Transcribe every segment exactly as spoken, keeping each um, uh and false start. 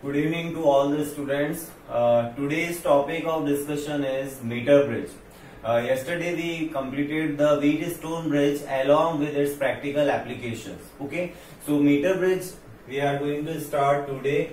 Good evening to all the students. Uh, today's topic of discussion is meter bridge. Uh, yesterday we completed the Wheatstone bridge along with its practical applications. Okay, so meter bridge we are going to start today.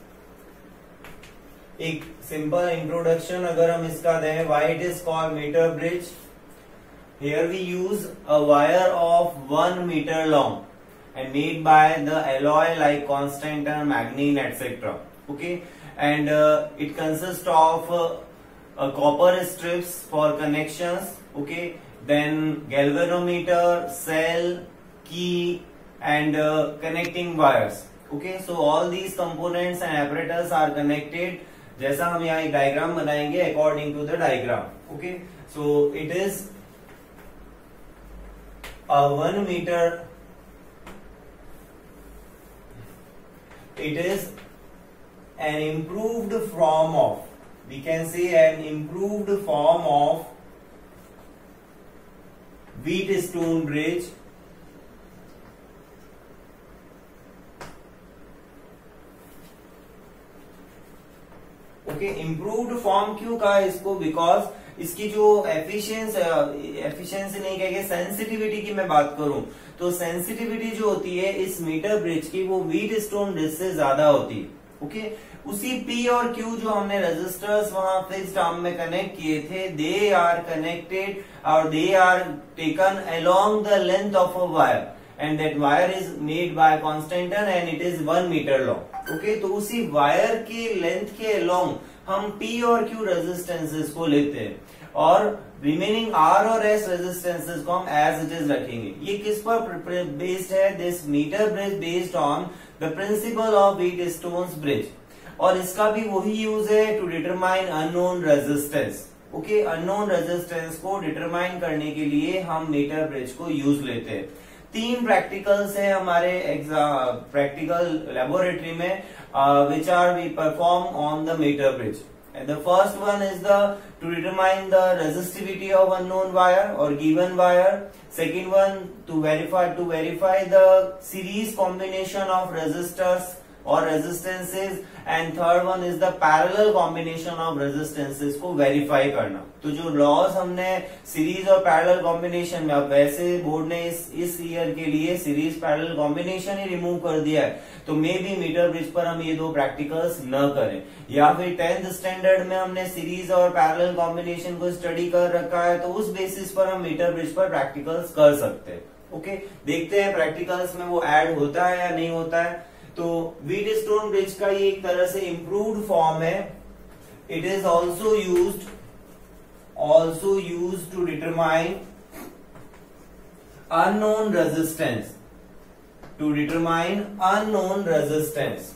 एक simple introduction अगर हम इसका दें, why it is called meter bridge. Here we use a wire of one meter long and made by the alloy like Constantan, Magnin, et cetera. Okay, and uh, it consists of uh, uh, copper strips for connections. Okay, then galvanometer, cell, key, and uh, connecting wires. Okay, so all these components and apparatus are connected. जैसा हम यहाँ एक diagram बनाएंगे according to the diagram. Okay, so it is a one meter. It is an improved form of, we can say an improved form of Wheatstone bridge. Okay, improved form क्यों कहा इसको? Because इसकी जो efficiency efficiency नहीं कहेंगे, sensitivity की मैं बात करूं तो सेंसिटिविटी जो होती है इस मीटर ब्रिज की वो व्हीटस्टोन ब्रिज से ज्यादा होती है. ओके, उसी पी और क्यू जो हमने रेजिस्टर्स वहां फिक्स्ड आर्म में कनेक्ट किए थे, दे आर कनेक्टेड और they are taken along the length of a wire and that wire is made by Constantan and it is one meter long. Okay, तो उसी वायर के लेंथ के along हम P और Q रेजिस्टेंसेस को लेते हैं और रिमेनिंग R और S रेजिस्टेंसेस को हम एज इट इज रखेंगे. ये किस पर बेस्ड है? This meter bridge based on the principle of Wheatstone's bridge, और इसका भी वही यूज है to determine unknown resistance. Okay, unknown resistance को डिटरमाइन करने के लिए हम मीटर ब्रिज को यूज लेते हैं. तीन प्रैक्टिकल्स हैं हमारे एग्जाम प्रैक्टिकल लेबोरेटरी में which are we perform on the metre bridge. The first one is the to determine the resistivity of unknown wire और given wire. Second one to verify to verify the series combination of resistors और resistances, and third one is the parallel combination of resistances को verify करना. तो जो loss हमने series और parallel combination में, अब वैसे बोर्ड ने इस इस ईयर के लिए सीरीज पैरेलल कॉम्बिनेशन ही रिमूव कर दिया है, तो मे बी मीटर ब्रिज पर हम ये दो प्रैक्टिकल्स न करें, या फिर टेंथ स्टैंडर्ड में हमने सीरीज और पैरेलल कॉम्बिनेशन को स्टडी कर रखा है तो उस बेसिस पर हम मीटर ब्रिज पर प्रैक्टिकल्स कर सकते हैं. ओके, देखते हैं प्रैक्टिकल्स में वो ऐड होता है या नहीं होता है. तो व्हीटस्टोन ब्रिज का ये एक तरह से इम्प्रूव्ड फॉर्म है. It is also used also used to determine unknown resistance to determine unknown resistance.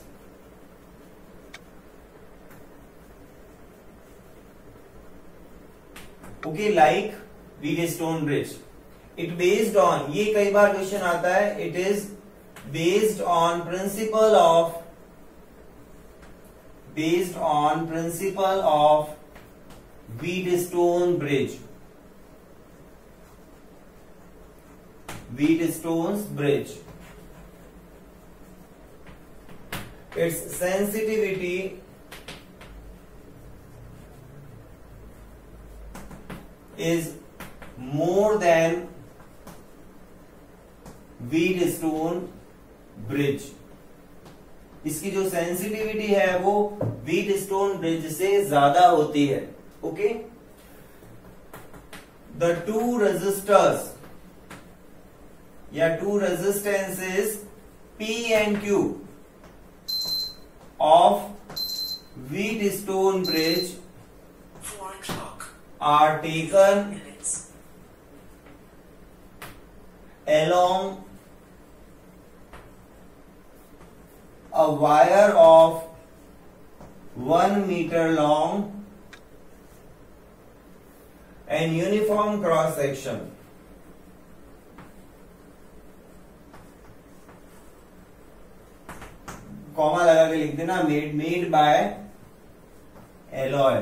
Okay, like Wheatstone bridge, it based on, ये कई बार क्वेश्चन आता है, it is based on principle of based on principle of Wheatstone bridge. Wheatstone's bridge. Its sensitivity is more than Wheatstone bridge. इसकी जो sensitivity है वो Wheatstone bridge से ज्यादा होती है. Okay, the two resistors या two resistances P and Q of Wheatstone bridge are taken along a wire of one meter long and uniform cross section. Comma लगा के लिख देना, made made by alloy.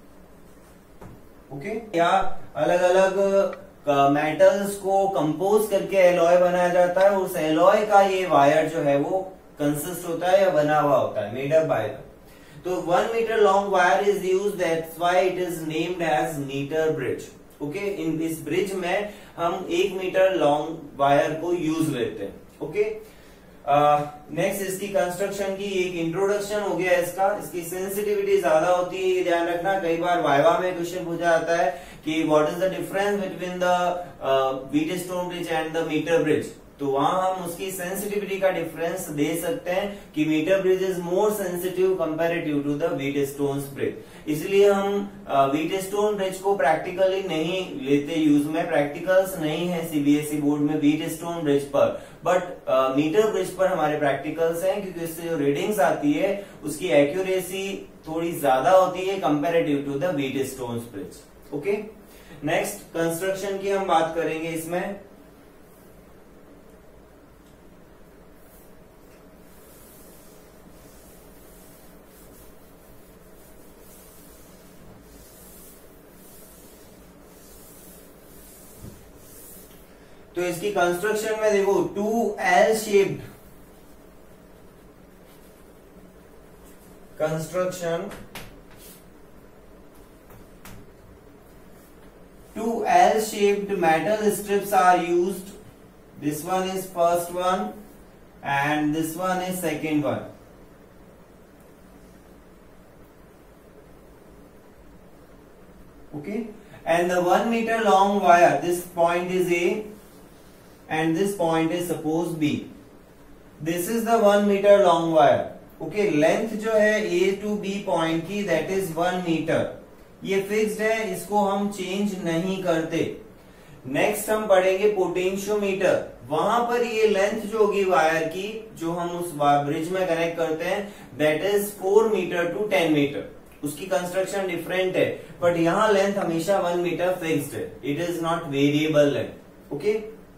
Okay, या अलग अलग metals को compose करके एलॉय बनाया जाता है. उस एलॉय का ये वायर जो है वो कंसिस्ट होता है या बना हुआ होता है, मेड अप बाय द तो one metre long wire is use, that's why it is named as meter bridge. Okay, in this bridge में हम एक मीटर लॉन्ग वायर को यूज लेते हैं। ओके, नेक्स्ट uh, इसकी कंस्ट्रक्शन की एक इंट्रोडक्शन हो गया इसका। इसकी सेंसिटिविटी ज्यादा होती है, ये ध्यान रखना। कई बार वाइवा में क्वेश्चन पूछा जाता है कि what is the difference between the Wheatstone bridge and the metre bridge, तो वहां हम उसकी सेंसिटिविटी का डिफरेंस दे सकते हैं कि meter bridge is more sensitive comparative to the Wheatstone bridge. इसलिए हम व्हीटस्टोन ब्रिज को प्रैक्टिकली नहीं लेते यूज में, प्रैक्टिकल्स नहीं है सीबीएसई बोर्ड में व्हीटस्टोन ब्रिज पर, बट मीटर ब्रिज पर हमारे प्रैक्टिकल्स हैं, क्योंकि इससे जो रीडिंग्स आती है उसकी एक्यूरेसी थोड़ी ज्यादा होती है comparative to the Wheatstone bridge. Okay, next construction की हम बात करेंगे इसमें। तो इसकी कंस्ट्रक्शन में देखो, two L shaped construction, two L shaped metal strips are used. This one is first one and this one is second one. Okay, and the one meter long wire, this point is A and this point is suppose B. This is the one meter long wire. Okay, length जो है A to B point की, that is one meter. ये fixed है, इसको हम change नहीं करते। Next हम पढ़ेंगे पोटेंशियोमीटर। वहां पर ये लेंथ जो होगी वायर की, जो हम उस ब्रिज में कनेक्ट करते हैं, that is four meter to ten meter. उसकी कंस्ट्रक्शन डिफरेंट है, बट यहाँ लेंथ हमेशा वन मीटर फिक्स्ड है, it is not variable length. Okay,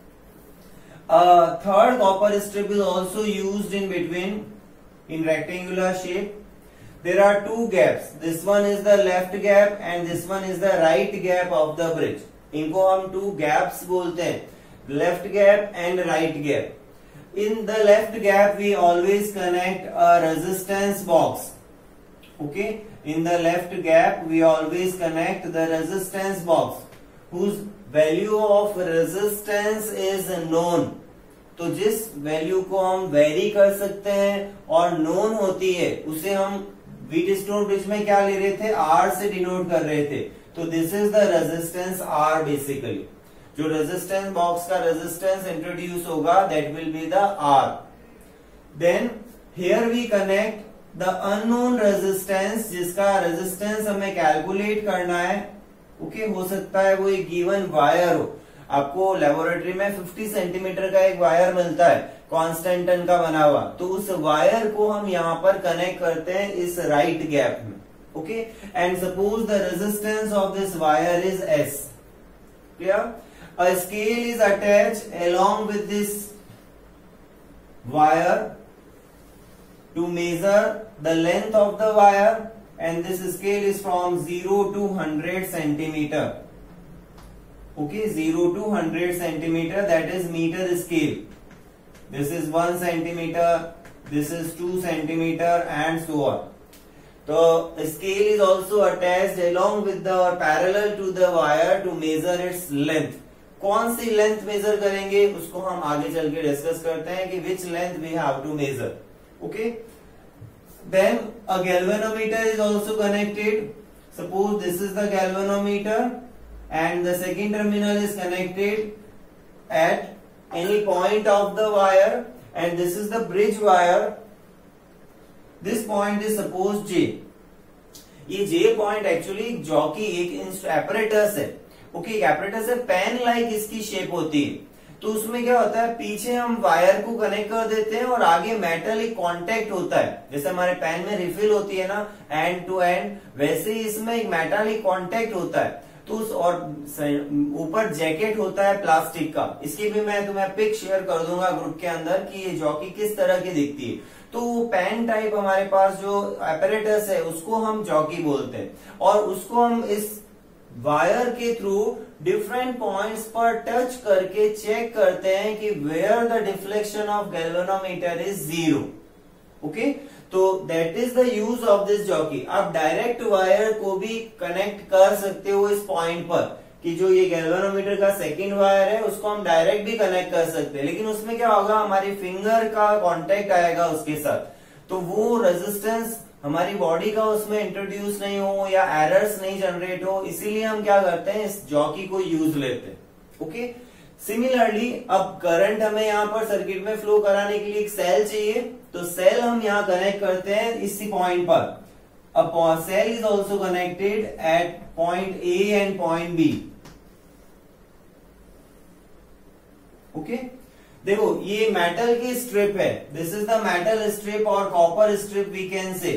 third copper strip is also used in between in rectangular shape. There are two gaps. This one is the left gap and this one is the right gap of the bridge. इनको हम two gaps बोलते हैं, left gap and right gap. In the left gap we always connect a resistance box. Okay, in the left gap we always connect the resistance box whose value of resistance is known. तो जिस value को हम very कर सकते हैं और known होती है, उसे हम व्हीटस्टोन ब्रिज में क्या ले रहे थे, आर से डिनोट कर रहे थे। तो this is the resistance R basically. जो रेजिस्टेंस बॉक्स का रेजिस्टेंस इंट्रोड्यूस होगा, that will be the R. Then here we connect the unknown resistance, जिसका रेजिस्टेंस हमें कैलकुलेट करना है। ओके okay, हो सकता है वो एक गिवन वायर हो, आपको लेबोरेटरी में पचास सेंटीमीटर का एक वायर मिलता है कांस्टेंट टन का बना हुआ, तो उस वायर को हम यहाँ पर कनेक्ट करते हैं इस राइट गैप में। Okay, and suppose the resistance of this wire is S. Clear? A scale is attached along with this wire to measure the length of the wire, and this scale is from zero to hundred centimetre. Okay, zero to hundred centimeter, that is meter scale. This is one centimeter, this is two centimeter, and so on. So scale is also attached along with the or parallel to the wire to measure its length. कौन C length major करेंगे उसको हम आगे चल के discuss करते हैं कि which length we have to measure. Okay. Then a galvanometer is also connected. Suppose this is the galvanometer. And the second terminal is connected at any point of the wire, and this is the bridge wire. This point is suppose J. ये J point actually jockey एक apparatus है। ओके, एक apparatus है, pen like इसकी shape होती है। तो उसमें क्या होता है, पीछे हम वायर को कनेक्ट कर देते हैं और आगे मेटल एक कांटेक्ट होता है। जैसे हमारे पेन में रिफिल होती है ना एंड टू एंड, वैसे ही इसमें एक मेटल एक कांटेक्ट होता है। तो उस और ऊपर जैकेट होता है प्लास्टिक का। इसकी भी मैं तुम्हें पिक शेयर कर दूंगा ग्रुप के अंदर कि ये जॉकी किस तरह की दिखती है। तो पेन टाइप हमारे पास जो एपरेटस है उसको हम जॉकी बोलते हैं, और उसको हम इस वायर के थ्रू डिफरेंट पॉइंट्स पर टच करके चेक करते हैं कि where the deflection of galvanometer is zero. Okay, तो that is the use of this jockey. आप डायरेक्ट वायर को भी कनेक्ट कर सकते हो इस पॉइंट पर, कि जो ये गैल्वेनोमीटर का सेकंड वायर है उसको हम डायरेक्ट भी कनेक्ट कर सकते हैं, लेकिन उसमें क्या होगा, हमारी फिंगर का कांटेक्ट आएगा उसके साथ, तो वो रेजिस्टेंस हमारी बॉडी का उसमें इंट्रोड्यूस नहीं हो या एरर्स नहीं जनरेट हो, इसीलिए हम क्या करते हैं, इस जॉकी को यूज लेते हैं। ओके, सिमिलरली अब करंट हमें यहाँ पर सर्किट में फ्लो कराने के लिए एक सेल चाहिए, तो सेल हम यहाँ कनेक्ट करते हैं इसी पॉइंट पर। अब cell is also connected at point A and point B. Okay, देखो ये मेटल की स्ट्रिप है, this is the metal strip और copper strip we can say.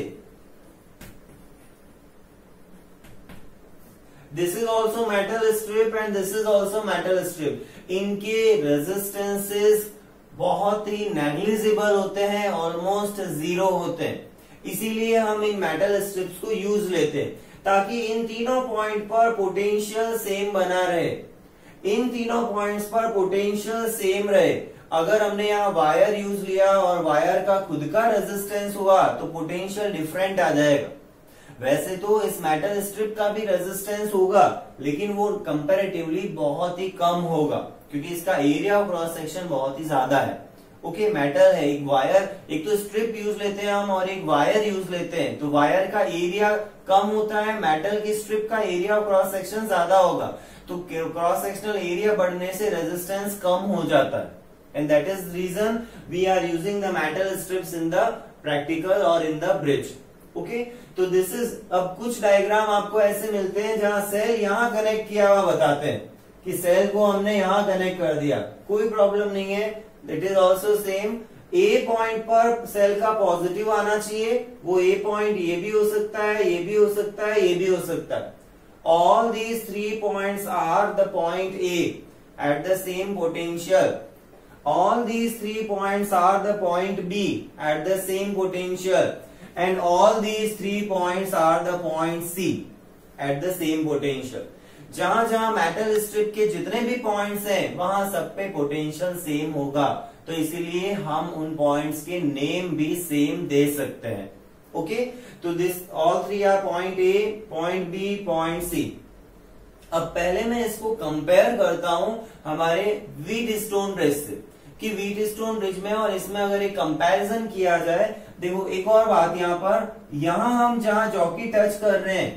This is also metal strip and this is also metal strip. इनके resistances बहुत ही negligible होते हैं, ऑलमोस्ट जीरो होते हैं, इसीलिए हम इन मेटल स्ट्रिप्स को यूज लेते हैं, ताकि इन तीनों पॉइंट पर पोटेंशियल सेम बना रहे। इन तीनों पॉइंट्स पर पोटेंशियल सेम रहे। अगर हमने यहाँ वायर यूज लिया और वायर का खुद का रेजिस्टेंस हुआ तो पोटेंशियल डिफरेंट आ जाएगा। वैसे तो इस मेटल स्ट्रिप का भी रेजिस्टेंस होगा, लेकिन वो कंपैरेटिवली बहुत ही कम होगा, क्योंकि इसका एरिया ऑफ क्रॉस सेक्शन बहुत ही ज्यादा है। ओके, मेटल है, एक वायर, एक तो स्ट्रिप यूज लेते हैं हम और एक वायर यूज लेते हैं, तो वायर का एरिया कम होता है, मेटल की स्ट्रिप का एरिया ऑफ क्रॉस सेक्शन ज्यादा होगा, तो क्रॉस सेक्शनल एरिया बढ़ने से रेजिस्टेंस कम हो जाता है, and that is reason we are using the metal strips in the practical और इन द ब्रिज। ओके, तो दिस इज, अब कुछ डायग्राम आपको ऐसे मिलते हैं जहां सेल यहाँ कनेक्ट किया हुआ बताते हैं कि सेल को हमने यहाँ कनेक्ट कर दिया, कोई प्रॉब्लम नहीं है। It is also same, A point पर सेल का पॉजिटिव आना चाहिए, वो ए पॉइंट ये भी हो सकता है, ये भी हो सकता है, ये भी हो सकता है। All these three points are the point A at the same potential. All these three points are the point B at the same potential. And all these three points are the point C at the same potential. जहां जहां metal strip के जितने भी points हैं वहां सब पे potential same होगा, तो इसीलिए हम उन पॉइंट्स के नेम भी सेम दे सकते हैं। ओके, तो this all three are point A, point B, point C. अब पहले मैं इसको कंपेयर करता हूं हमारे व्हीटस्टोन ब्रिज से, कि व्हीटस्टोन ब्रिज में और इसमें अगर एक कंपैरिजन किया जाए। देखो एक और बात, यहाँ पर यहां हम जहां जॉकी टच कर रहे हैं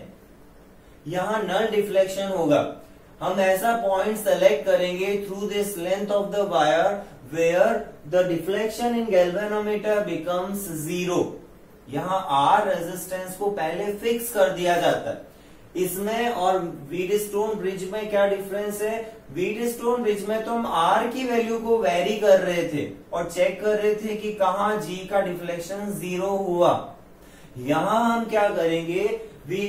यहां नल डिफ्लेक्शन होगा। हम ऐसा पॉइंट सेलेक्ट करेंगे through this length of the wire where the deflection in galvanometer becomes zero. यहाँ आर रेजिस्टेंस को पहले फिक्स कर दिया जाता है। इसमें और व्हीटस्टोन ब्रिज में क्या डिफरेंस है, व्हीटस्टोन ब्रिज में तो हम आर की वैल्यू को वेरी कर रहे थे और चेक कर रहे थे कि कहाँ जी का डिफ्लेक्शन जीरो हुआ। यहां हम क्या करेंगे, we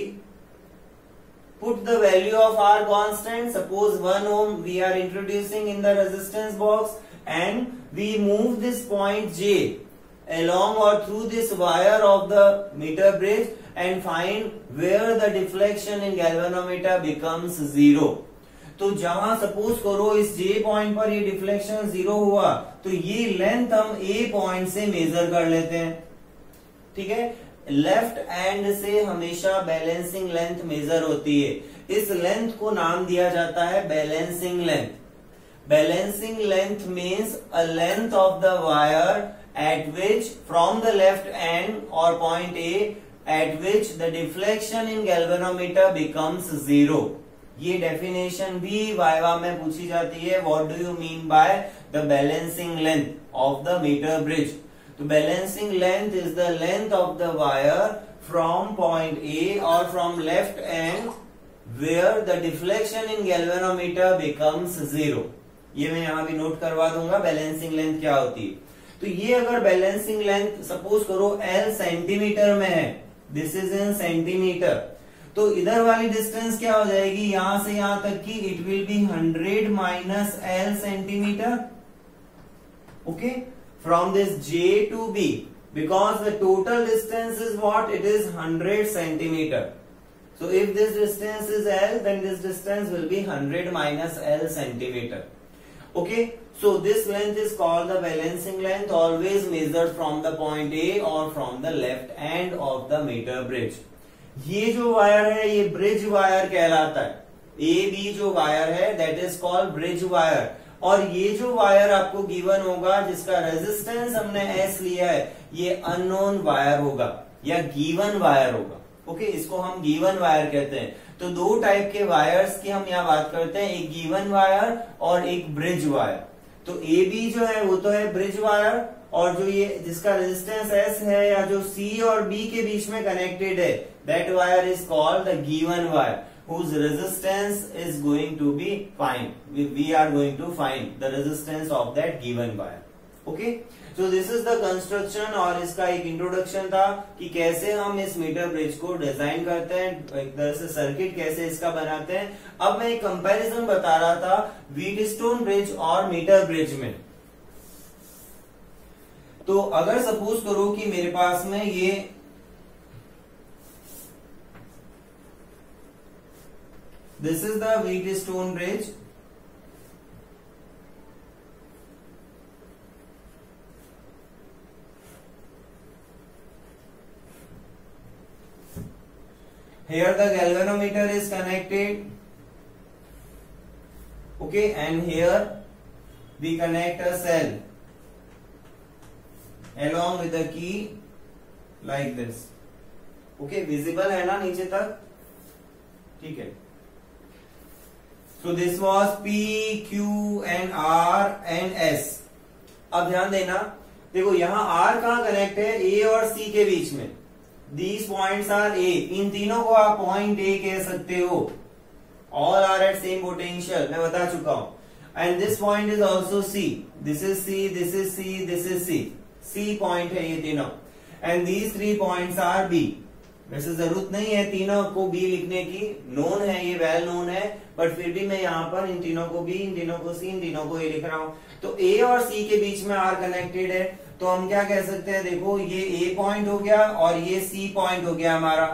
put the value of R constant, suppose one ohm we are introducing in the resistance box, and we move this point J along or through this wire of the meter bridge and find where the deflection in galvanometer becomes zero. तो जहां suppose करो इस J point पर ये deflection zero हुआ, तो ये length हम A पॉइंट से मेजर कर लेते हैं। ठीक है, लेफ्ट एंड से हमेशा बैलेंसिंग लेंथ मेजर होती है। इस लेंथ को नाम दिया जाता है balancing length. Balancing length means a length of the wire at which from the left end और point A at which the deflection in galvanometer becomes zero. ये डेफिनेशन भी वाइवा में पूछी जाती है, what do you mean by the balancing length of the metre bridge. तो balancing length is the length of the wire from point A और from left end where the deflection in galvanometer becomes zero. ये मैं यहां भी note करवा दूंगा balancing length क्या होती है। तो ये अगर बैलेंसिंग लेंथ सपोज करो L सेंटीमीटर में है, दिस इज इन सेंटीमीटर, तो इधर वाली डिस्टेंस क्या हो जाएगी, यहां से यहां तक की it will be hundred minus L centimetre. Okay, from this J to B, because the total distance is what, it is one hundred centimeter. So if this distance is L, then this distance will be one hundred minus L centimeter. Okay, So this length is called the balancing length, always measured from the point A or from the left end of the meter bridge. ये जो वायर है ये bridge wire कहलाता है. A B जो वायर है that is called bridge wire. और ये जो वायर आपको गिवन होगा जिसका रेजिस्टेंस हमने एस लिया है ये अननोन वायर होगा या गिवन वायर होगा. ओके okay, इसको हम गिवन वायर कहते हैं. तो दो टाइप के वायर्स की हम यहाँ बात करते हैं, एक गिवन वायर और एक ब्रिज वायर. तो ए बी जो है वो तो है ब्रिज वायर, और जो ये जिसका रेजिस्टेंस एस है या जो सी और बी के बीच में कनेक्टेड है that wire is called the given wire whose resistance is going to be find. We, we are going to find the resistance of that given wire. Okay? So this is the construction और इसका एक introduction था कि कैसे हम इस metre bridge को design करते हैं, एक तरह से सर्किट कैसे इसका बनाते हैं. अब मैं एक कंपैरिजन बता रहा था व्हीटस्टोन ब्रिज और मीटर ब्रिज में. तो अगर सपोज करो कि मेरे पास में ये This is the Wheatstone bridge. Here the galvanometer is connected. Okay, and here we connect a cell along with the key like this. Okay, visible है ना नीचे तक? ठीक है. So this was P, Q and R and S. अब ध्यान देना, देखो यहाँ R कहाँ कनेक्ट है? A और C के बीच में. These points are A. इन तीनों को आप पॉइंट A कह सकते हो. All are at same potential. मैं बता चुका हूँ. And this point is also C. This is C. This is C. This is C. C point है ये तीनों. And these three points are B. वैसे जरूरत नहीं है तीनों को B लिखने की, नोन है ये, वेल नोन है, बट फिर भी मैं यहाँ पर इन तीनों को B, इन तीनों को C, इन तीनों को A लिख रहा हूँ. तो A और C के बीच में R कनेक्टेड है, तो हम क्या कह सकते हैं? देखो ये A पॉइंट हो गया और ये C पॉइंट हो गया हमारा.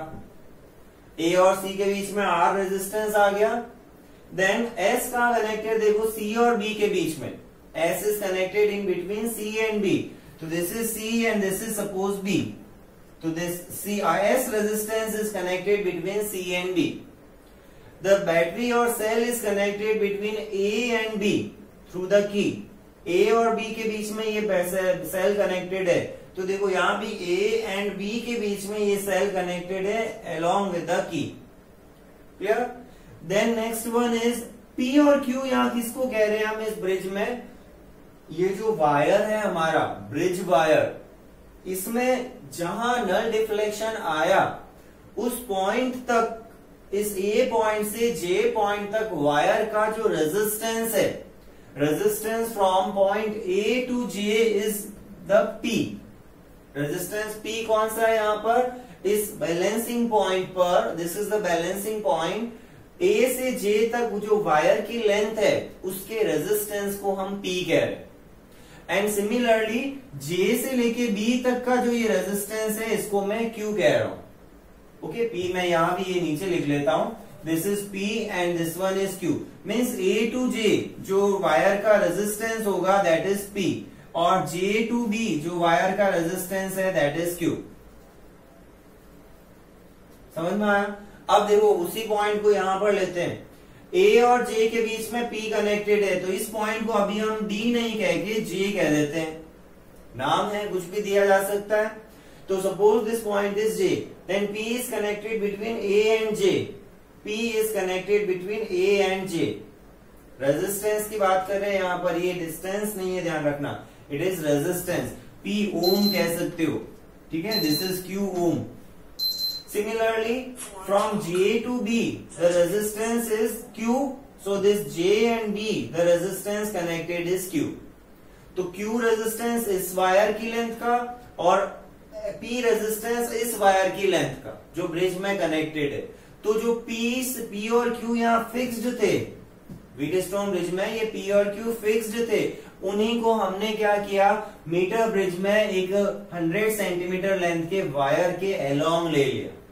A और C के बीच में R रेजिस्टेंस आ गया. देन S कहाँ कनेक्टेड? देखो C और B के बीच में. S is connected in between C and B. तो this is C and this is suppose B. So this C I S resistance is connected between C and B. The battery or cell is connected between A and B through the key. A और B के बीच में ये cell connected है. तो देखो यहाँ भी A and B के बीच में ये सेल कनेक्टेड है along with the key. Clear? Then next one is P और Q. यहाँ किसको कह रहे हैं हम इस ब्रिज में? ये जो वायर है हमारा ब्रिज वायर, इसमें जहां नल डिफ्लेक्शन आया उस पॉइंट तक, इस ए पॉइंट से जे पॉइंट तक वायर का जो रेजिस्टेंस है, resistance from point A to J is the P. Resistance P कौन सा है यहाँ पर? इस बैलेंसिंग पॉइंट पर, this is the balancing point. A से जे तक जो वायर की लेंथ है उसके रेजिस्टेंस को हम पी कह रहे हैं. एंड सिमिलरली J से लेके B तक का जो ये रेजिस्टेंस है इसको मैं Q कह रहा हूं. ओके, P मैं यहां भी ये नीचे लिख लेता हूं. This is P and this one is Q. Means A टू J जो वायर का रेजिस्टेंस होगा दैट इज P, और J टू B जो वायर का रेजिस्टेंस है दैट इज Q. समझ में आया? अब देखो उसी पॉइंट को यहां पर लेते हैं. A और J के बीच में P कनेक्टेड है, तो इस पॉइंट को अभी हम D नहीं कह के J कह देते हैं. नाम है, कुछ भी दिया जा सकता है. तो suppose this point is J, then P is connected between A and J. P is connected between A and J. Resistance की बात कर रहे हैं यहाँ पर, ये डिस्टेंस नहीं है, ध्यान रखना. It is resistance. P ohm कह सकते हो. ठीक है, this is Q ohm. Similarly, from J to B, the resistance is Q. So this J and B, the resistance connected is Q. तो Q रेजिस्टेंस इस वायर की length का और P रेजिस्टेंस इस वायर की लेंथ का जो bridge में कनेक्टेड है. तो जो P, P और Q यहाँ फिक्स्ड थे, व्हीटस्टोन ब्रिज में ये P और Q फिक्स्ड थे. उन्हीं को हमने क्या किया, मीटर ब्रिज में एक हंड्रेड सेंटीमीटर लेंथ के वायर के अलोंग ले लिया.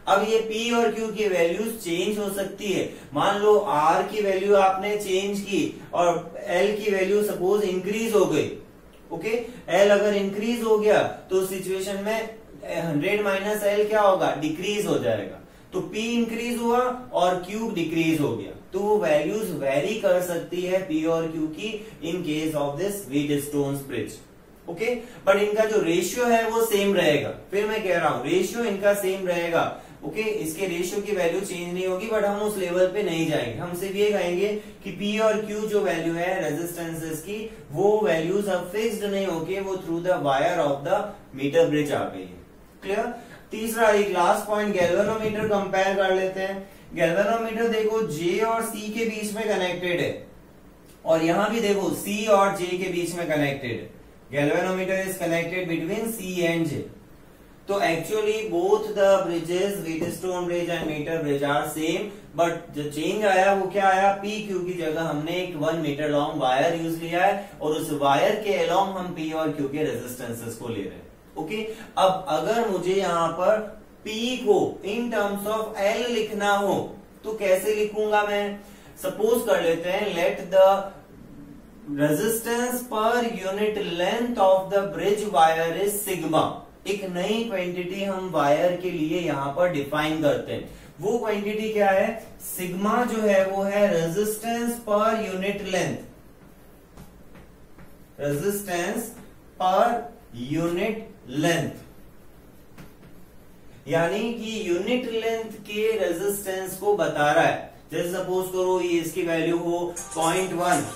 अब ये P और Q की वैल्यूज चेंज हो सकती है। मान लो R की वैल्यू आपने चेंज की और L की वैल्यू सपोज इंक्रीज हो गई। ओके, L अगर इंक्रीज हो गया तो सिचुएशन में हंड्रेड माइनस L क्या होगा, डिक्रीज हो जाएगा। तो P इंक्रीज हुआ और Q डिक्रीज हो गया, तो वो वैल्यूज वेरी कर सकती है P और Q की in case of this Wheatstone bridge. Okay, but इनका जो रेशियो है वो सेम रहेगा। फिर मैं कह रहा हूं रेशियो इनका सेम रहेगा। ओके, इसके रेशियो की वैल्यू चेंज नहीं होगी, बट हम उस लेवल पे नहीं जाएंगे। हम सिर्फ ये कहेंगे कि P और Q जो वैल्यू है रेजिस्टेंसेस की, वो वैल्यूज अब फिक्स्ड नहीं होके वो through the wire of the metre bridge आ गई है। क्लियर। तीसरा एक लास्ट पॉइंट, गैल्वेनोमीटर कंपेयर कर लेते हैं। गैल्वेनोमीटर देखो J और C के बीच में कनेक्टेड है, और यहां भी देखो C और J के बीच में कनेक्टेड है। Galvanometer is connected between C and J. तो actually both the bridges, Wheatstone bridge and meter bridge are same, but जो चेंज आया वो क्या आया, P Q की जगह हमने एक one metre long wire use लिया है, और उस वायर के अलोंग हम P और Q के रेजिस्टेंसेस को ले रहे हैं। ओके, अब अगर मुझे यहाँ पर P को इन टर्म्स ऑफ L लिखना हो तो कैसे लिखूंगा मैं। सपोज कर लेते हैं, let the resistance per unit length of the bridge wire is sigma. एक नई क्वांटिटी हम वायर के लिए यहां पर डिफाइन करते हैं। वो क्वांटिटी क्या है, सिग्मा जो है वो है resistance per unit length, resistance per unit length, यानी कि यूनिट लेंथ के रेजिस्टेंस को बता रहा है। जैसे सपोज करो ये इसकी वैल्यू हो point one,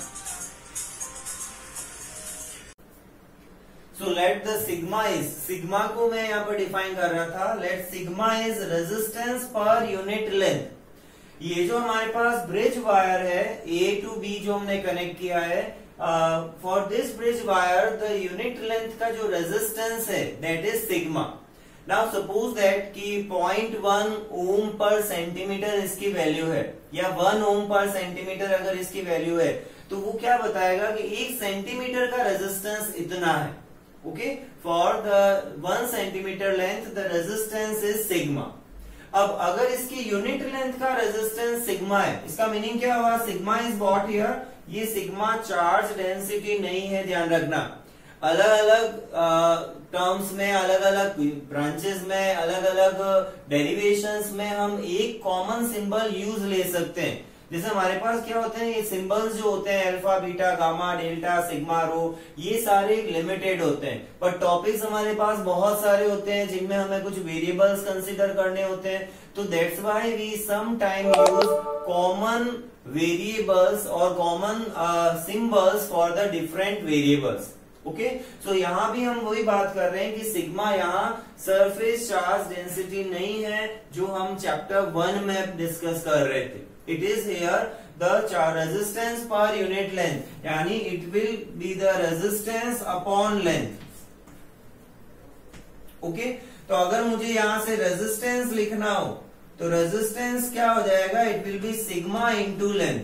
so let the sigma is, sigma को मैं यहां पर डिफाइन कर रहा था, let sigma is resistance per unit length. ये जो हमारे पास ब्रिज वायर है ए टू बी जो हमने कनेक्ट किया है, for this bridge wire the unit length का जो रेजिस्टेंस है that is sigma. Now suppose that कि point one ohm per centimetre इसकी वैल्यू है, या वन ओम पर सेंटीमीटर अगर इसकी वैल्यू है, तो वो क्या बताएगा कि एक सेंटीमीटर का रेजिस्टेंस इतना है। Okay, for the one centimetre length the resistance is sigma. अब अगर इसकी यूनिट लेंथ का रेजिस्टेंस सिग्मा है, इसका मीनिंग क्या हुआ, सिग्मा इज व्हाट हियर, ये सिग्मा चार्ज डेंसिटी नहीं है, ध्यान रखना। अलग अलग टर्म्स में, अलग अलग ब्रांचेस में, अलग अलग डेरिवेशंस में हम एक कॉमन सिंबल यूज ले सकते हैं। जैसे हमारे पास क्या होते हैं, ये सिंबल्स जो होते हैं alpha, beta, gamma, delta, sigma, rho, ये सारे लिमिटेड होते हैं, पर टॉपिक्स हमारे पास बहुत सारे होते हैं जिनमें हमें कुछ वेरिएबल्स कंसीडर करने होते हैं। तो that's why we some time use common variables और common symbols for the different variables. Okay, so यहाँ भी हम वही बात कर रहे हैं कि सिग्मा यहाँ सरफेस चार्ज डेंसिटी नहीं है जो हम चैप्टर वन में डिस्कस कर रहे थे। It is here the resistance per unit length, यानी it will be the resistance upon length. Okay okay? तो अगर मुझे यहां से रेजिस्टेंस लिखना हो तो रेजिस्टेंस क्या हो जाएगा, it will be sigma into length.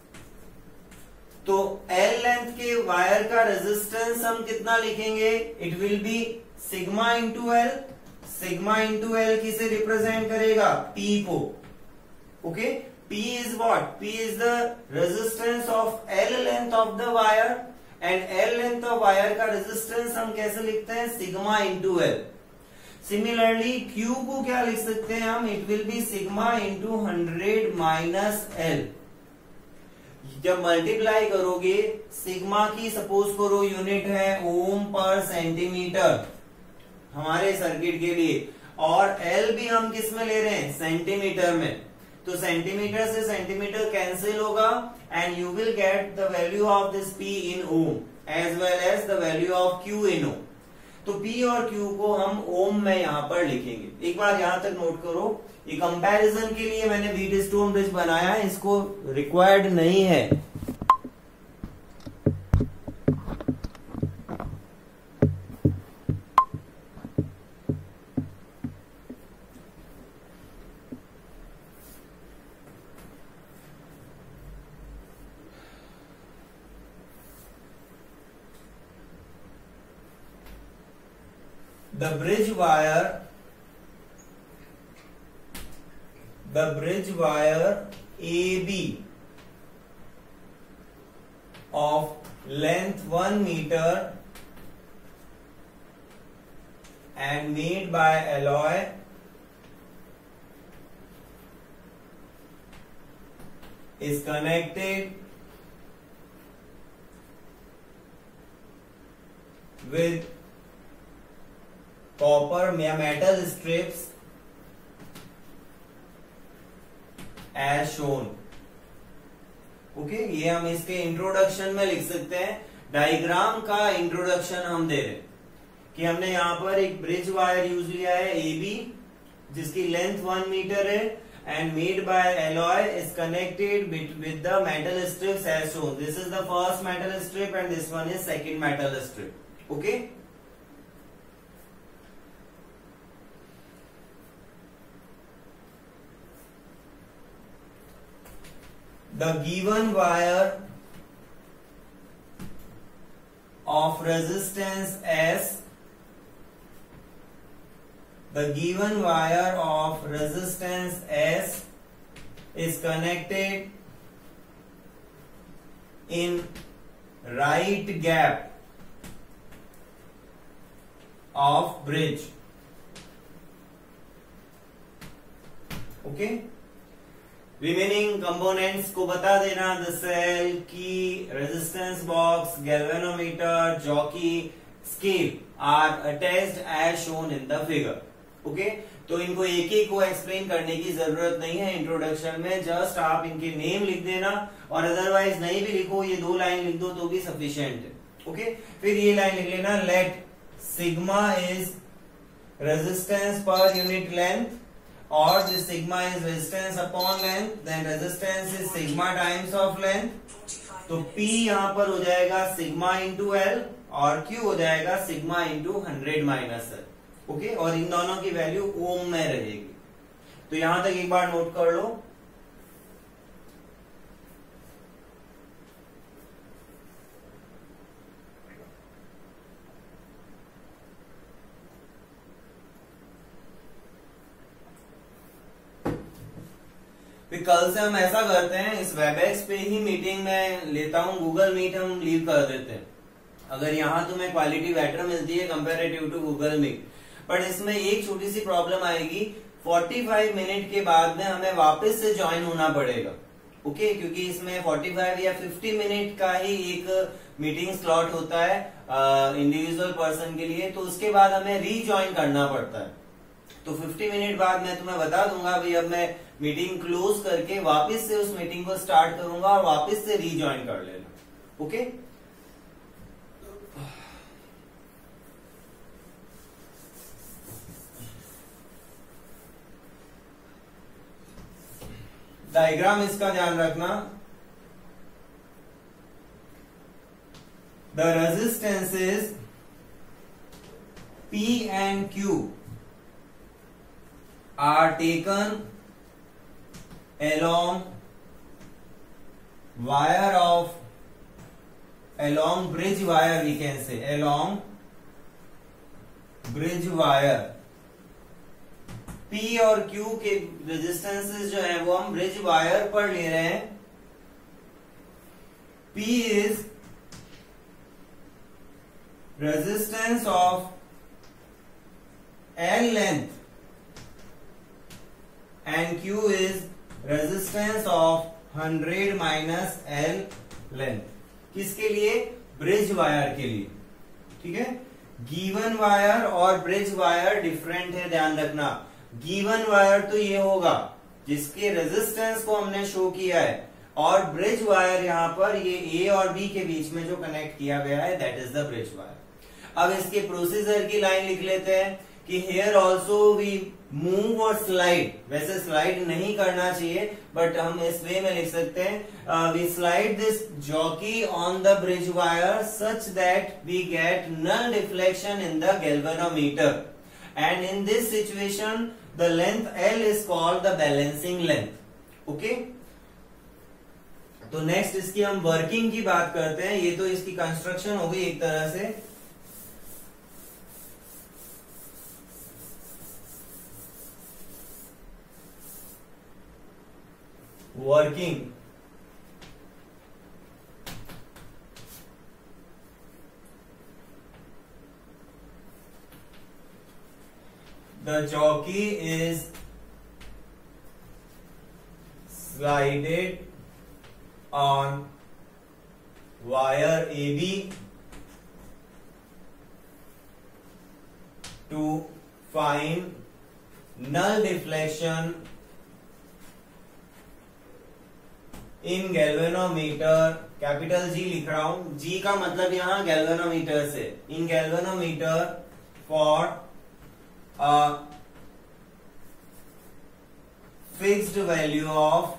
तो L लेंथ के वायर का रेजिस्टेंस हम कितना लिखेंगे, it will be sigma into L. Sigma into L किसे रिप्रेजेंट करेगा, P को। Okay okay? P is what? P is the resistance of L length of the wire, and L length of wire का resistance हम कैसे लिखते हैं, sigma into L. Similarly Q को क्या लिख सकते हैं हम, it will be sigma into hundred minus L. जब मल्टीप्लाई करोगे सिग्मा की सपोज करो यूनिट है ओम पर सेंटीमीटर हमारे सर्किट के लिए, और L भी हम किस में ले रहे हैं, सेंटीमीटर में। तो सेंटीमीटर से सेंटीमीटर कैंसिल होगा and you will get the value of this P in ohm as well as the value of Q in ohm. तो P और Q को हम ओम में यहां पर लिखेंगे। एक बार यहां तक नोट करो, ये कंपैरिजन के लिए मैंने व्हीटस्टोन ब्रिज बनाया है, इसको रिक्वायर्ड नहीं है। The bridge wire the bridge wire A B of length one meter and made by alloy is connected with copper या metal strips as shown. Okay okay, ये हम इसके इंट्रोडक्शन में लिख सकते हैं. डायग्राम का इंट्रोडक्शन हम दे रहे कि हमने यहाँ पर एक ब्रिज वायर यूज लिया है ए बी जिसकी लेंथ वन मीटर है and made by alloy is connected with the metal strips as shown. This is the first metal strip and this one is second metal strip. Okay the given wire of resistance S the given wire of resistance S is connected in right gap of bridge. Okay, remaining components को बता देना. The cell, key, resistance box, galvanometer, jockey, scale are attached as shown in the figure. Okay, तो इनको एक एक को explain करने की जरूरत नहीं है इंट्रोडक्शन में. जस्ट आप इनके नेम लिख देना और अदरवाइज नहीं भी लिखो, ये दो लाइन लिख दो तो भी सफिशिएंट है. ओके, फिर ये लाइन लिख लेना. Let sigma is resistance per unit length or this sigma is resistance upon length, then resistance is sigma times of length. तो P यहाँ पर हो जाएगा sigma into L और Q हो जाएगा sigma into one hundred minus L. Okay, और इन दोनों की वैल्यू ओम में रहेगी. तो यहां तक एक बार नोट कर लो. फिर कल से हम ऐसा करते हैं, इस वेबएक्स पे ही मीटिंग में लेता हूं. गूगल मीट हम लीव कर देते हैं. अगर यहां तुम्हें क्वालिटी बेटर मिलती है comparative to Google Meet, but इसमें एक छोटी सी प्रॉब्लम आएगी. पैंतालीस मिनट के बाद में हमें वापस से ज्वाइन होना पड़ेगा. ओके okay, क्योंकि इसमें पैंतालीस या पचास मिनट का ही एक मीटिंग स्लॉट होता है इंडिविजुअल पर्सन के लिए. तो उसके बाद हमें रीज्वाइन करना पड़ता है. तो पचास मिनट बाद मैं तुम्हें बता दूंगा भाई अब मैं मीटिंग क्लोज करके वापस से उस मीटिंग को स्टार्ट करूंगा और वापस से रीज्वाइन कर लेना. ओके, डायग्राम इसका ध्यान रखना. The resistances P and Q are taken along wire of along bridge wire, we can say along bridge wire. P और Q के रेजिस्टेंसेस जो है वो हम ब्रिज वायर पर ले रहे हैं. P is resistance of L length and Q is resistance of one hundred minus L length. किसके लिए? ब्रिज वायर के लिए. ठीक है, गिवन वायर और ब्रिज वायर डिफरेंट है, ध्यान रखना. गिवन वायर तो ये होगा जिसके रेजिस्टेंस को हमने शो किया है, और ब्रिज वायर यहाँ पर ये ए और बी के बीच में जो कनेक्ट किया गया है that is the bridge wire. अब इसके प्रोसीजर की लाइन लिख लेते हैं कि हेयर ऑल्सो वी मूव और स्लाइड. वैसे स्लाइड नहीं करना चाहिए बट हम इस वे में लिख सकते हैं we slide this jockey on the bridge wire such that we get null deflection in the galvanometer and in this situation the length L is called the balancing length. Okay, तो next इसकी हम working की बात करते हैं. ये तो इसकी कंस्ट्रक्शन हो गई एक तरह से. working the jockey is slided on wire A B to find null deflection in galvanometer, capital G लिख रहा हूं, जी का मतलब यहां गैल्वेनोमीटर से, in galvanometer for a fixed value of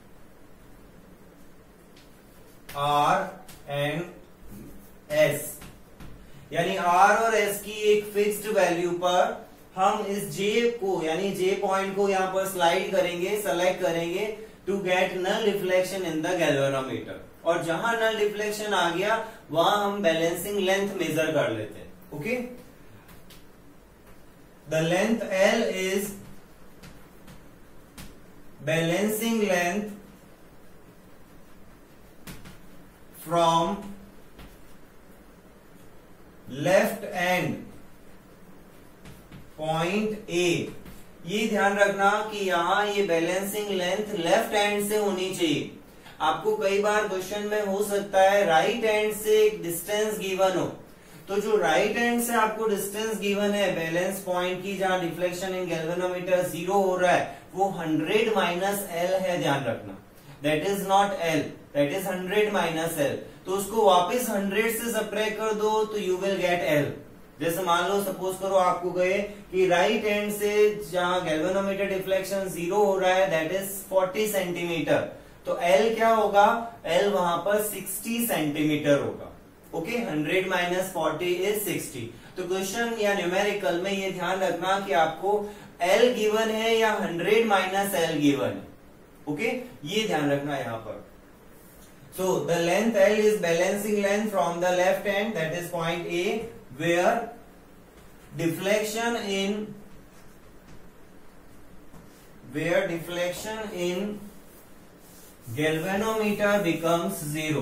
R and S, यानी आर और एस की एक फिक्स्ड वैल्यू पर हम इस जे को यानी जे पॉइंट को यहां पर स्लाइड करेंगे, सेलेक्ट करेंगे to get null reflection in the galvanometer, और जहां नल रिफ्लेक्शन आ गया वहां हम बैलेंसिंग लेंथ मेजर कर लेते हैं. Okay, the length L is balancing length from left end point A. ये ध्यान रखना कि यहां ये बैलेंसिंग लेंथ लेफ्ट हैंड से होनी चाहिए. आपको कई बार क्वेश्चन में हो सकता है राइट हैंड से एक डिस्टेंस गिवन हो, तो जो राइट हैंड से आपको डिस्टेंस गिवन है बैलेंस पॉइंट की जहां डिफ्लेक्शन इन गैल्वेनोमीटर जीरो हो रहा है वो हंड्रेड माइनस एल है, ध्यान रखना. That is not L, that is hundred minus L. तो उसको वापस हंड्रेड से सबट्रैक्ट कर दो तो यू विल गेट एल. जैसे मान लो सपोज करो आपको कहे कि राइट हैंड से जहां गैल्वेनोमीटर डिफ्लेक्शन जीरो हो रहा है दैट इज फोर्टी सेंटीमीटर, तो एल क्या होगा, एल वहां पर सिक्सटी सेंटीमीटर होगा. Okay, hundred minus forty is sixty. तो क्वेश्चन या न्यूमेरिकल में ये ध्यान रखना कि आपको एल गिवन है या हंड्रेड माइनस एल गिवन है. ओके, ये ध्यान रखना यहां पर. So the length L is balancing length from the left hand, that is point A, where deflection in where deflection in galvanometer becomes zero.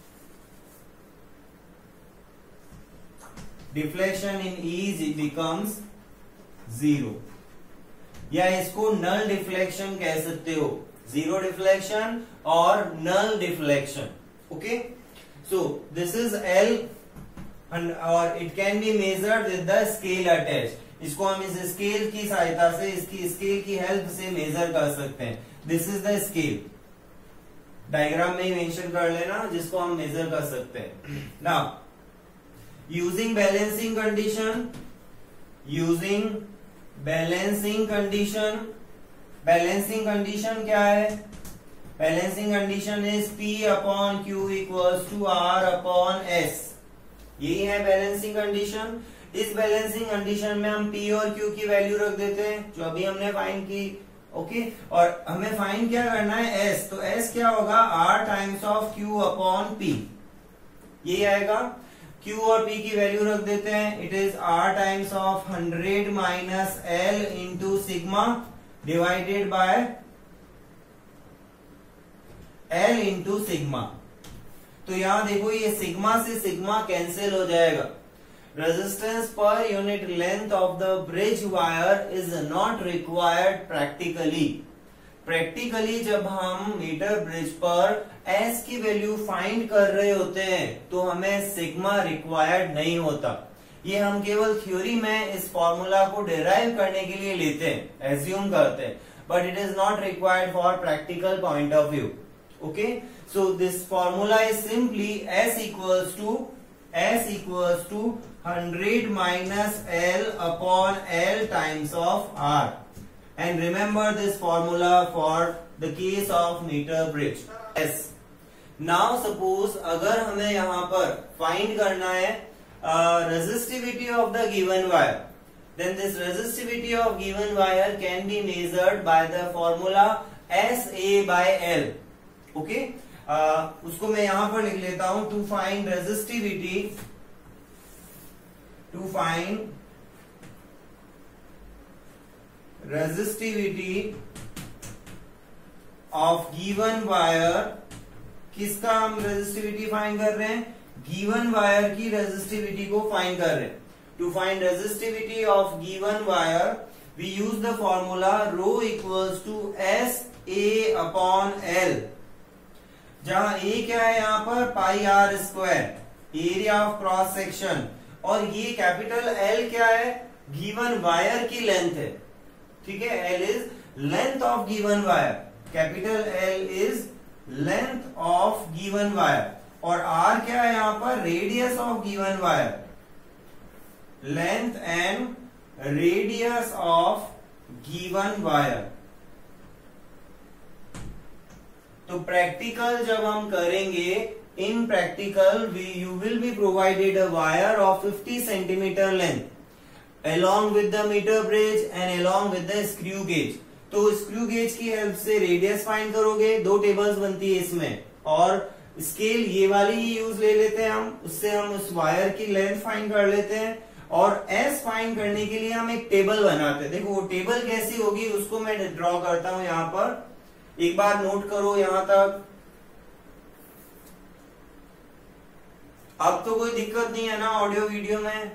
Deflection in E becomes zero. या इसको null deflection कह सकते हो, zero deflection और null deflection. Okay, so this is L and or it can be measured with the scale attached. इसको हम इस scale की सहायता से, इसकी स्केल की हेल्प से मेजर कर सकते हैं. This is the scale, diagram में ही मेंशन कर लेना जिसको हम मेजर कर सकते हैं. Now using balancing condition, using balancing condition, balancing condition क्या है, balancing condition is P upon Q equals to R upon S. यही है बैलेंसिंग कंडीशन. इस बैलेंसिंग कंडीशन में हम P और Q की वैल्यू रख देते हैं जो अभी हमने फाइंड की. ओके, और हमें फाइंड क्या करना है, S. तो S क्या होगा, R times of Q upon P. यही आएगा. Q और P की वैल्यू रख देते हैं. It is R times of hundred minus L into sigma divided by L into sigma. तो यहां देखो ये सिग्मा से सिग्मा कैंसिल हो जाएगा. Resistance per unit length of the bridge wire is not required practically. Practically जब हम metre bridge पर S की वैल्यू फाइंड कर रहे होते हैं तो हमें सिग्मा रिक्वायर्ड नहीं होता. ये हम केवल थ्योरी में इस फॉर्मूला को डिराइव करने के लिए लेते हैं, एज्यूम करते हैं, but it is not required for practical point of view. Okay, so this formula is simply S equals to S equals to hundred minus L upon L times of R, and remember this formula for the case of meter bridge. S. Now suppose अगर हमें यहाँ पर find करना है uh, resistivity of the given wire, then this resistivity of given wire can be measured by the formula S A by L. Okay okay? uh, उसको मैं यहां पर लिख लेता हूं. To find resistivity, to find resistivity of given wire, किसका हम resistivity find कर रहे हैं? गिवन वायर की रेजिस्टिविटी को फाइंड कर रहे हैं। To find resistivity of given wire we use the formula rho equals to S A upon L, जहां ए क्या है यहां पर? Pi R square, area of cross section, और ये कैपिटल एल क्या है? गिवन वायर की लेंथ है, ठीक है। L is length of given wire, capital L is length of given wire, और आर क्या है यहां पर? Radius of given wire, length and radius of given wire. तो प्रैक्टिकल जब हम करेंगे, in practical we you will be provided a wire of fifty centimetre length along with the meter bridge and along with the screw gauge। तो screw gauge की help से radius find करोगे, दो tables बनती है इसमें, और स्केल ये वाली ही यूज ले लेते हैं हम, उससे हम उस वायर की लेंथ फाइंड कर लेते हैं, और एस फाइंड करने के लिए हम एक टेबल बनाते हैं। देखो वो टेबल कैसी होगी उसको मैं ड्रॉ करता हूं यहाँ पर, एक बार नोट करो यहां तक। अब तो कोई दिक्कत नहीं है ना ऑडियो वीडियो में?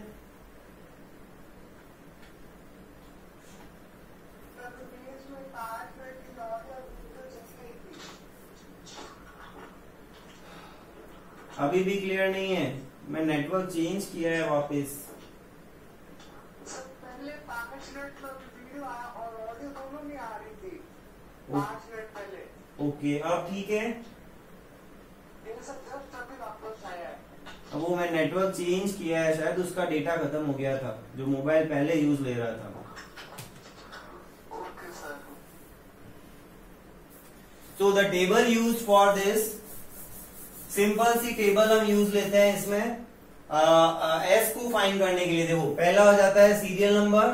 अभी भी क्लियर नहीं है? मैं नेटवर्क चेंज किया है वापस। पहले पांच मिनट वीडियो और ऑडियो दोनों में आ रही थी, पांच मिनट पहले। ओके, अब ठीक है? ये सब जब तभी वापस आया है। अब वो मैं नेटवर्क चेंज किया है, शायद उसका डेटा खत्म हो गया था, जो मोबाइल पहले यूज ले रहा था। Okay sir. So the table use for this, simple सी टेबल हम यूज लेते हैं इसमें एस को फाइंड करने के लिए। देखो पहला हो जाता है serial number,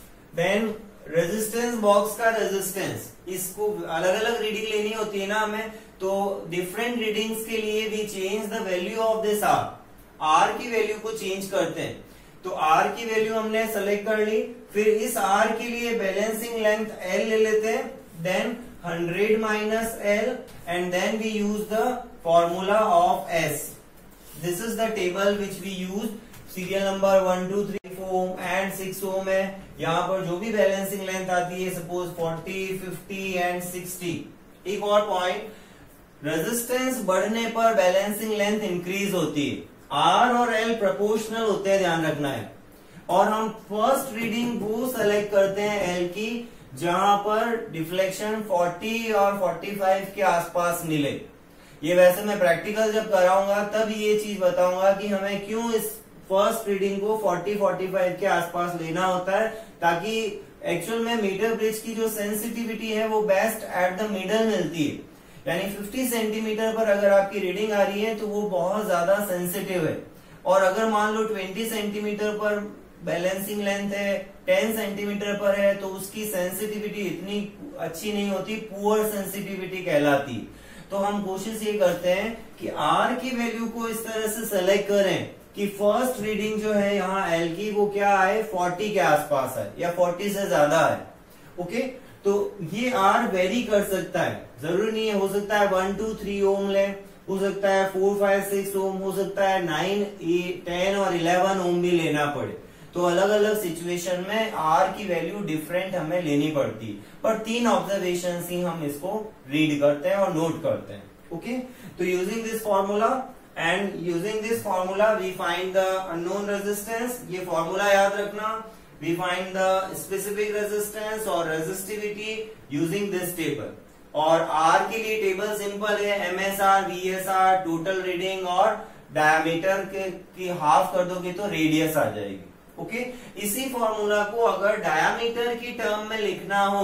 then resistance box का रेजिस्टेंस, इसको अलग अलग रीडिंग लेनी होती है ना हमें, तो डिफरेंट रीडिंग्स के लिए we change the value of this R, R की वैल्यू को चेंज करते हैं। तो आर की वैल्यू हमने सेलेक्ट कर ली, फिर इस आर के लिए बैलेंसिंग लेंथ एल ले लेते हैं, then hundred minus L, and then we use the formula of S. This is the table which we use. Serial number one two three four and six ohm है, यहाँ पर जो भी balancing length आती है, suppose forty, fifty and sixty. एक और point, resistance बढ़ने पर बैलेंसिंग लेंथ इंक्रीज होती है, आर और एल प्रोपोर्शनल होते हैं, ध्यान रखना है। और हम फर्स्ट रीडिंग वो सेलेक्ट करते हैं एल की जहां पर डिफ्लेक्शन फोर्टी और फोर्टी फाइव के आसपास मिले। ये वैसे मैं प्रैक्टिकल जब कराऊंगा तब ये चीज बताऊंगा कि हमें क्यों इस फर्स्ट रीडिंग को फोर्टी फोर्टी फाइव के आसपास लेना होता है, ताकि एक्चुअल में मीटर ब्रिज की जो सेंसिटिविटी है वो बेस्ट एट द मिडल मिलती है। यानी फिफ्टी सेंटीमीटर पर अगर आपकी रीडिंग आ रही है तो वो बहुत ज्यादा सेंसिटिव है, और अगर मान लो ट्वेंटी सेंटीमीटर पर बैलेंसिंग लेंथ है, टेन सेंटीमीटर पर है, तो उसकी सेंसिटिविटी इतनी अच्छी नहीं होती, पुअर सेंसिटिविटी कहलाती। तो हम कोशिश ये करते हैं कि आर की वैल्यू को इस तरह से सेलेक्ट करें कि फर्स्ट रीडिंग जो है यहाँ एल की वो क्या आए, फोर्टी के आसपास है या फोर्टी से ज्यादा है। ओके, तो ये आर वेरी कर सकता है, जरूरी नहीं है, हो सकता है वन टू थ्री ओम ले, हो सकता है फोर फाइव सिक्स ओम, हो सकता है नाइन टेन और इलेवन ओम भी लेना पड़े। तो अलग अलग सिचुएशन में आर की वैल्यू डिफरेंट हमें लेनी पड़ती है, पर तीन ऑब्जर्वेशन ही हम इसको रीड करते हैं और नोट करते हैं। ओके, तो using this formula and using this formula we find the unknown resistance. ये फॉर्मूला याद रखना, we find the specific resistance और रेजिस्टिविटी यूजिंग दिस टेबल। और आर के लिए टेबल सिंपल है, M S R, V S R, total reading और diameter के की हाफ कर दोगे तो रेडियस आ जाएगी। ओके, इसी फॉर्मूला को अगर डायामीटर की टर्म में लिखना हो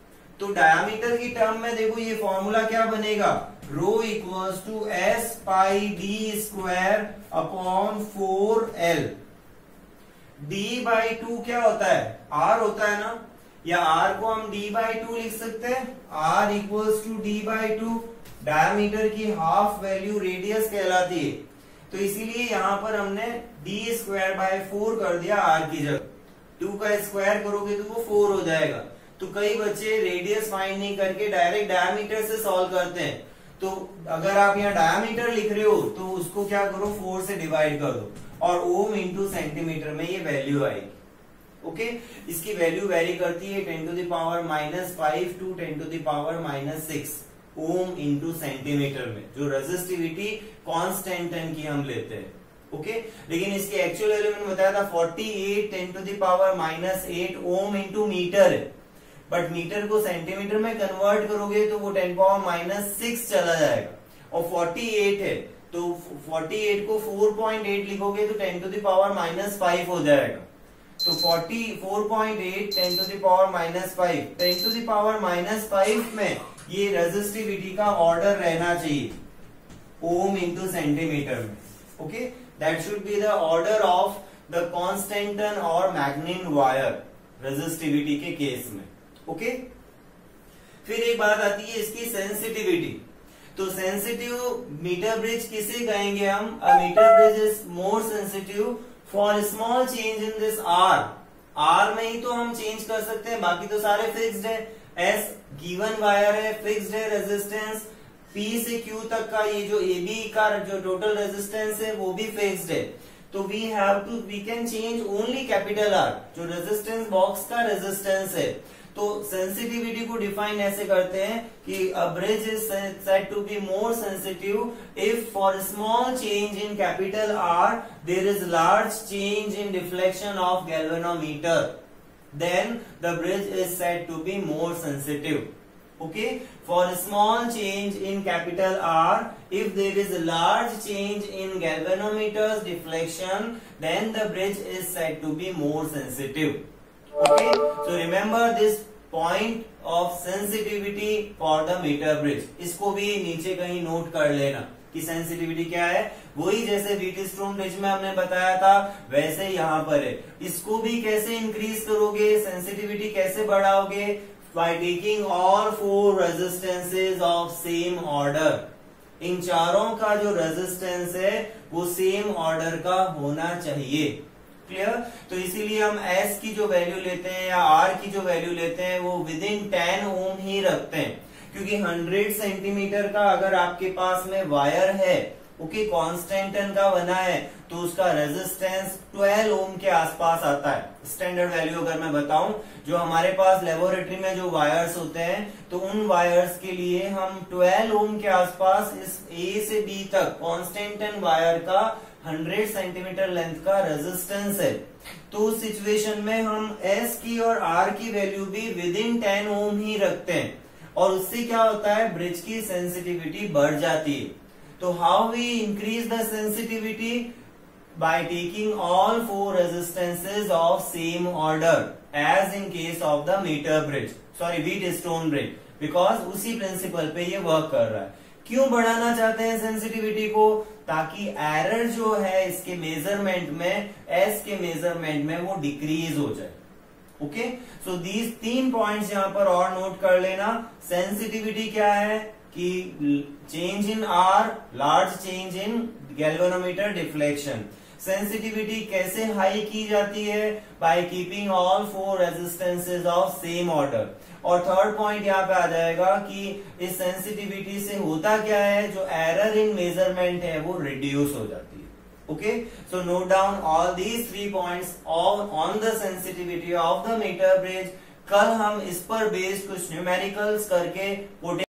तो डायामीटर की टर्म में देखो ये फॉर्मूला क्या बनेगा, rho equals to S pi D square upon four L. D by two क्या होता है, आर होता है ना, या आर को हम डी बाई टू लिख सकते हैं, R equals to D by two. Diameter की हाफ वैल्यू रेडियस कहलाती है, तो इसीलिए यहां पर हमने डी स्क्वायर बाय फोर कर दिया आर की जगह। टू का स्क्वायर करोगे तो वो फोर हो जाएगा, तो कई बच्चे रेडियस फाइंड नहीं करके डायरेक्ट डायमीटर से सॉल्व करते हैं। तो अगर आप यहाँ डायमीटर लिख रहे हो तो उसको क्या करो, फोर से डिवाइड कर दो और ओम इंटू सेंटीमीटर में ये वैल्यू आएगी। ओके, इसकी वैल्यू वेरी करती है ten to the power minus five to ten to the power minus six ohm into centimetre में, जो रेजिस्टिविटी कांस्टेंट की हम लेते हैं। Okay okay? लेकिन इसकी एक्चुअल वैल्यू मैंने बताया था forty eight ten to the power minus eight ohm into metre है, बट मीटर को सेंटीमीटर में कन्वर्ट करोगे तो वो टेन पावर माइनस सिक्स चला जाएगा, और फोर्टी एट है तो फोर्टी एट को फोर पॉइंट एट लिखोगे तो ten to the power minus five हो जाएगा। तो forty four point eight ten to the power minus five, ten to the power minus five में ये रेजिस्टिविटी का ऑर्डर रहना चाहिए ओम इंटू सेंटीमीटर में। Okay, that should be the order of the constantan और मैग्नीन वायर रेजिस्टिविटी के case में। Okay okay? फिर एक बात आती है इसकी सेंसिटिविटी। तो सेंसिटिव मीटर ब्रिज किसे कहेंगे हम? A metre bridge is more sensitive for small change in this R. R में ही तो हम चेंज कर सकते हैं, बाकी तो सारे फिक्स्ड है। एस गिवन वायर है, फिक्स्ड है रेजिस्टेंस। पी से क्यू तक का ये जो ए बी का जो टोटल रेजिस्टेंस है वो भी फिक्स्ड है। तो we have to we can change only capital R, जो रेजिस्टेंस बॉक्स का रेजिस्टेंस है। तो सेंसिटिविटी को डिफाइन ऐसे करते हैं कि a bridge is said to be more sensitive if for small change in capital R there is large change in deflection of galvanometer, then the bridge is said to be more sensitive. Okay, for a small change in capital R, if there is a large change in galvanometer's deflection, then the bridge is said to be more sensitive. Okay, so remember this point of sensitivity for the meter bridge. इसको भी नीचे कहीं note कर लेना कि sensitivity क्या है। वही जैसे व्हीटस्टोन ब्रिज में हमने बताया था वैसे यहाँ पर है। इसको भी कैसे इंक्रीज करोगे, सेंसिटिविटी कैसे बढ़ाओगे? By taking all four resistances of same order. इन चारों का जो रेजिस्टेंस है वो सेम ऑर्डर का होना चाहिए। क्लियर? तो इसीलिए हम S की जो वैल्यू लेते हैं या R की जो वैल्यू लेते हैं वो विद इन टेन ओम ही रखते हैं, क्योंकि हंड्रेड सेंटीमीटर का अगर आपके पास में वायर है, ओके, कांस्टेंटन का बना है, तो उसका रेजिस्टेंस ट्वेल्व ओम के आसपास आता है। स्टैंडर्ड वैल्यू अगर मैं बताऊं, जो हमारे पास लेबोरेटरी में जो वायर्स होते हैं तो उन वायर्स के लिए हम ट्वेल्व ओम के आसपास इस ए से बी तक कांस्टेंटन वायर का हंड्रेड सेंटीमीटर लेंथ का रेजिस्टेंस है। तो उस सिचुएशन में हम एस की और आर की वैल्यू भी विद इन टेन ओम ही रखते हैं, और उससे क्या होता है, ब्रिज की सेंसिटिविटी बढ़ जाती है। तो how we increase the sensitivity? by taking all four resistances of same order as in case of the meter bridge, sorry Wheatstone bridge, because उसी प्रिंसिपल पे ये वर्क कर रहा है। क्यों बढ़ाना चाहते हैं सेंसिटिविटी को? ताकि एरर जो है इसके मेजरमेंट में, एस के मेजरमेंट में, वो डिक्रीज हो जाए। ओके, सो दीज तीन पॉइंट्स यहाँ पर और नोट कर लेना। सेंसिटिविटी क्या है कि change in R, large change in galvanometer deflection. Sensitivity कैसे हाई की जाती है? By keeping all four resistances of same order. और थर्ड पॉइंट यहाँ पे आ जाएगा कि इस सेंसिटिविटी से होता क्या है, जो एरर इन मेजरमेंट है वो रिड्यूस हो जाती है। Okay, so note down all these three points on the sensitivity of the metre bridge. कल हम इस पर बेस्ड कुछ न्यूमेरिकल्स करके